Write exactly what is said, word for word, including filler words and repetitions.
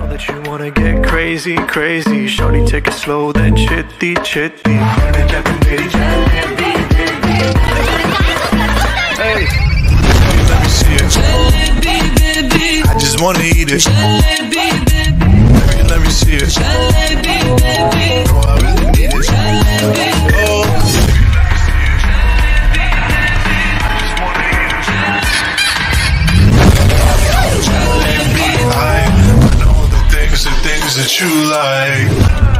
that you wanna get crazy, crazy. Shorty, take it slow, then chitty, chitty. Hey, let me see it. I just wanna eat it. Let me, let me see it. Oh, I really need it. Oh. I know the things, the things that you like.